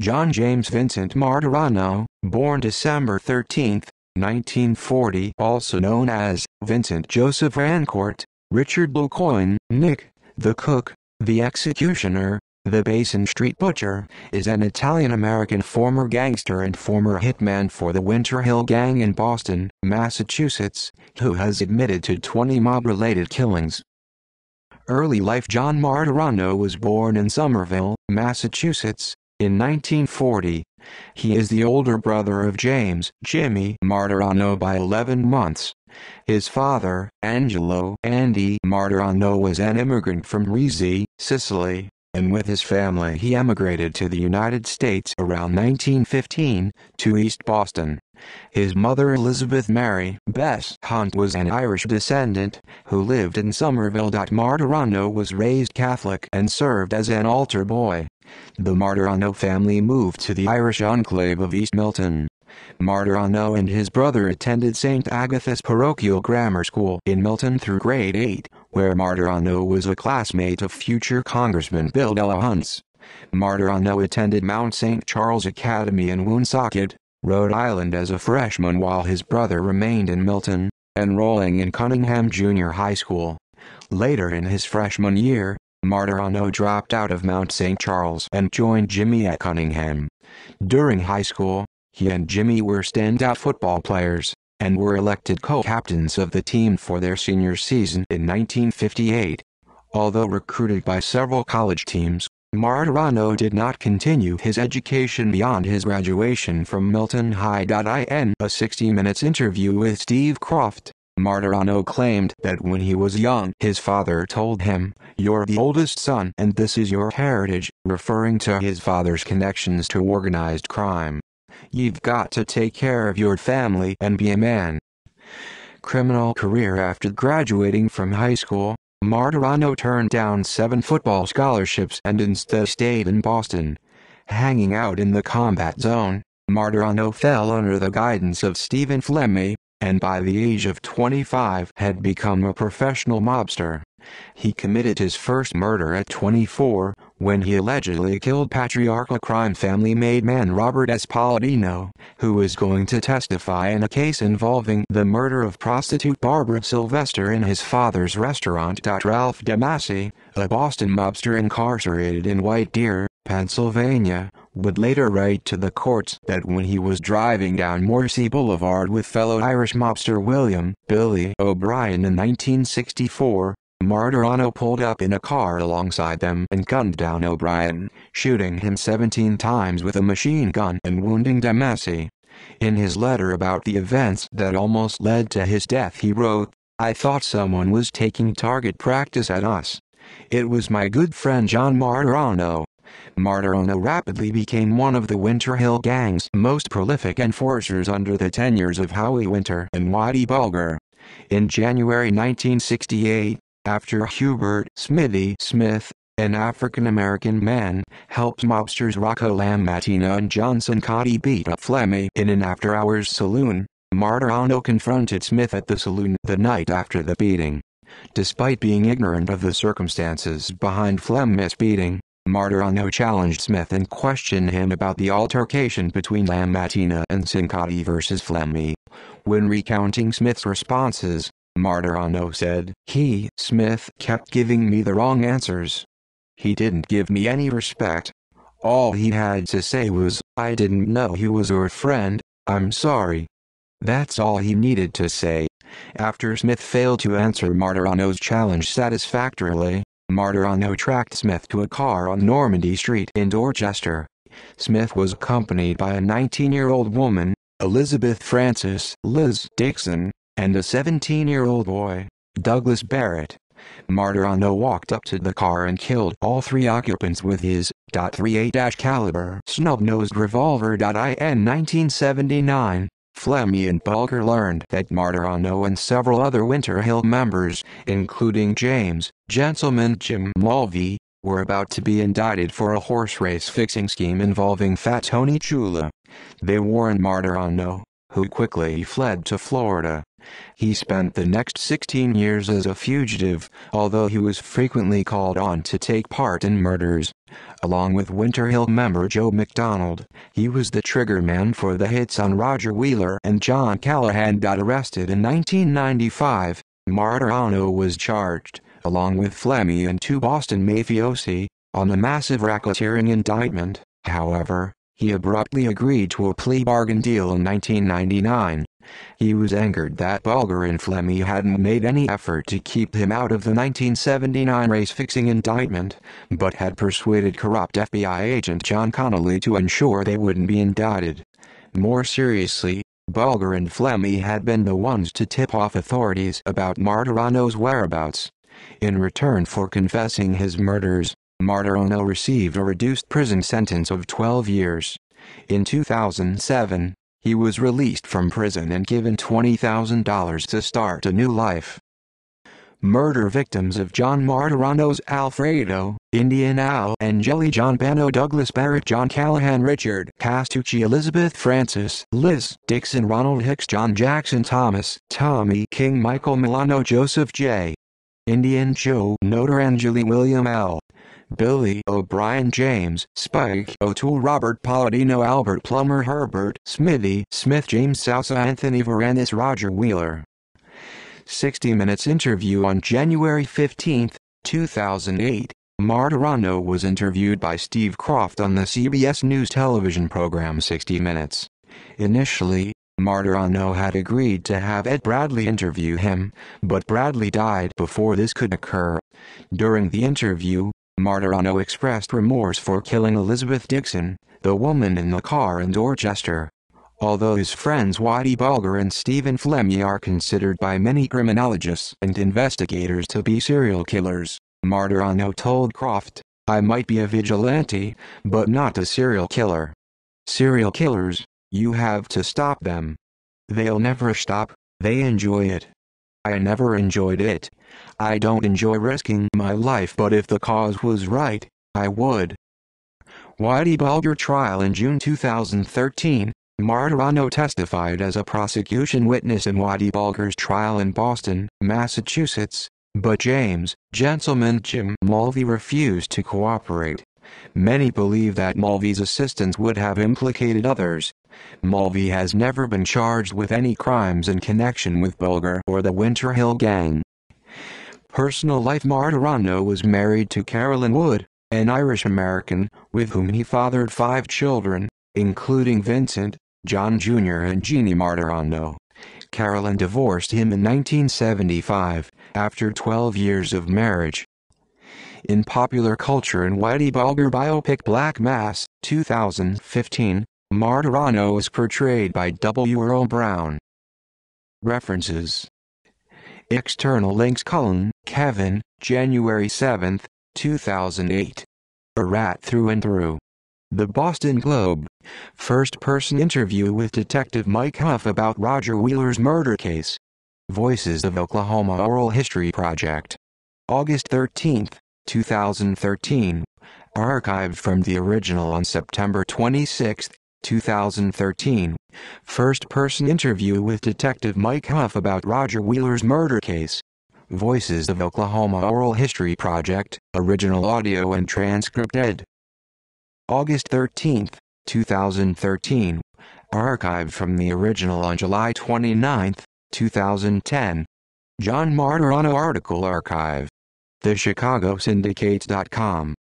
John James Vincent Martirano, born December 13, 1940, also known as Vincent Joseph Rancourt, Richard Lecoin, Nick, the Cook, the Executioner, the Basin Street Butcher, is an Italian-American former gangster and former hitman for the Winter Hill Gang in Boston, Massachusetts, who has admitted to 20 mob-related killings. Early life. John Martirano was born in Somerville, Massachusetts, in 1940. He is the older brother of James Jimmy Martirano by 11 months. His father, Angelo Andy Martirano, was an immigrant from Riese, Sicily, and with his family he emigrated to the United States around 1915, to East Boston. His mother, Elizabeth Mary Bess Hunt, was an Irish descendant, who lived in Somerville. Martirano was raised Catholic and served as an altar boy. The Martirano family moved to the Irish enclave of East Milton. Martirano and his brother attended St. Agatha's Parochial Grammar School in Milton through grade 8, where Martirano was a classmate of future Congressman Bill Delahunt. Martirano attended Mount St. Charles Academy in Woonsocket, Rhode Island as a freshman, while his brother remained in Milton, enrolling in Cunningham Junior High School. Later in his freshman year, Martirano dropped out of Mount St. Charles and joined Jimmy at Cunningham. During high school, he and Jimmy were standout football players, and were elected co-captains of the team for their senior season in 1958. Although recruited by several college teams, Martirano did not continue his education beyond his graduation from Milton High. In a 60 Minutes interview with Steve Croft, Martirano claimed that when he was young, his father told him, "You're the oldest son and this is your heritage," referring to his father's connections to organized crime. "You've got to take care of your family and be a man." Criminal career. After graduating from high school, Martirano turned down 7 football scholarships and instead stayed in Boston. Hanging out in the combat zone, Martirano fell under the guidance of Stephen Flemmi, and by the age of 25 had become a professional mobster. He committed his first murder at 24, when he allegedly killed patriarchal crime family-made man Robert S. Palladino, who was going to testify in a case involving the murder of prostitute Barbara Sylvester in his father's restaurant. Ralph DeMasi, a Boston mobster incarcerated in White Deer, Pennsylvania, would later write to the courts that when he was driving down Morrissey Boulevard with fellow Irish mobster William "Billy" O'Brien in 1964, Martirano pulled up in a car alongside them and gunned down O'Brien, shooting him 17 times with a machine gun and wounding DeMasi. In his letter about the events that almost led to his death, he wrote, "I thought someone was taking target practice at us. It was my good friend John Martirano." Martirano rapidly became one of the Winter Hill Gang's most prolific enforcers under the tenures of Howie Winter and Whitey Bulger. In January 1968, after Hubert "Smithy" Smith, an African-American man, helped mobsters Rocco Lammatina and John Cincotti beat up Flemmi in an after-hours saloon, Martirano confronted Smith at the saloon the night after the beating. Despite being ignorant of the circumstances behind Flemmi's beating, Martirano challenged Smith and questioned him about the altercation between Lammatina and Cincotti versus Flemmi. When recounting Smith's responses, Martirano said, "He, Smith, kept giving me the wrong answers. He didn't give me any respect. All he had to say was, 'I didn't know he was your friend, I'm sorry.' That's all he needed to say." After Smith failed to answer Martirano's challenge satisfactorily, Martirano tracked Smith to a car on Normandy Street in Dorchester. Smith was accompanied by a 19-year-old woman, Elizabeth Frances "Liz" Dixon, and a 17-year-old boy, Douglas Barrett. Martirano walked up to the car and killed all 3 occupants with his .38 caliber snub-nosed revolver. In 1979, Flemmi and Bulger learned that Martirano and several other Winter Hill members, including James "Gentleman" Jim Mulvey, were about to be indicted for a horse race fixing scheme involving Fat Tony Chula. They warned Martirano, who quickly fled to Florida. He spent the next 16 years as a fugitive, although he was frequently called on to take part in murders. Along with Winter Hill member Joe McDonald, he was the triggerman for the hits on Roger Wheeler and John Callahan. Arrested in 1995, Martorano was charged, along with Flemmi and 2 Boston mafiosi, on a massive racketeering indictment. However, he abruptly agreed to a plea bargain deal in 1999. He was angered that Bulger and Flemmi hadn't made any effort to keep him out of the 1979 race-fixing indictment, but had persuaded corrupt FBI agent John Connolly to ensure they wouldn't be indicted. More seriously, Bulger and Flemmi had been the ones to tip off authorities about Martorano's whereabouts. In return for confessing his murders, Martorano received a reduced prison sentence of 12 years. In 2007, he was released from prison and given $20,000 to start a new life. Murder victims of John Martorano's: Alfredo, Indian Al, Angeli, John Bano, Douglas Barrett, John Callahan, Richard Castucci, Elizabeth Francis, Liz Dixon, Ronald Hicks, John Jackson, Thomas, Tommy King, Michael Milano, Joseph J. Indian Joe Notarangeli, William L. Billy O'Brien, James Spike O'Toole, Robert Palladino, Albert Plummer, Herbert Smithy Smith, James Sousa, Anthony Varanus, Roger Wheeler. 60 Minutes interview on January 15, 2008, Martorano was interviewed by Steve Kroft on the CBS News television program 60 Minutes. Initially, Martorano had agreed to have Ed Bradley interview him, but Bradley died before this could occur. During the interview, Martorano expressed remorse for killing Elizabeth Dixon, the woman in the car in Dorchester. Although his friends Whitey Bulger and Stephen Flemmi are considered by many criminologists and investigators to be serial killers, Martorano told Kroft, "I might be a vigilante, but not a serial killer. Serial killers, you have to stop them. They'll never stop, they enjoy it. I never enjoyed it. I don't enjoy risking my life, but if the cause was right, I would." Whitey Bulger trial in June 2013, Martorano testified as a prosecution witness in Whitey Bulger's trial in Boston, Massachusetts, but James "Gentleman Jim" Mulvey refused to cooperate. Many believe that Mulvey's assistants would have implicated others. Mulvey has never been charged with any crimes in connection with Bulger or the Winter Hill Gang. Personal life: Martorano was married to Carolyn Wood, an Irish-American, with whom he fathered 5 children, including Vincent, John Jr. and Jeannie Martorano. Carolyn divorced him in 1975, after 12 years of marriage. In popular culture and Whitey Bulger biopic Black Mass, 2015, Martorano is portrayed by W. Earl Brown. References. External links: Cullen, Kevin, January 7, 2008. A rat through and through. The Boston Globe. First-person interview with Detective Mike Huff about Roger Wheeler's murder case. Voices of Oklahoma Oral History Project. August 13, 2013. Archived from the original on September 26, 2013. First-person interview with Detective Mike Huff about Roger Wheeler's murder case. Voices of Oklahoma Oral History Project. Original audio and transcript ed. August 13, 2013. Archived from the original on July 29, 2010. John Martorano article archive. TheChicagoSyndicate.com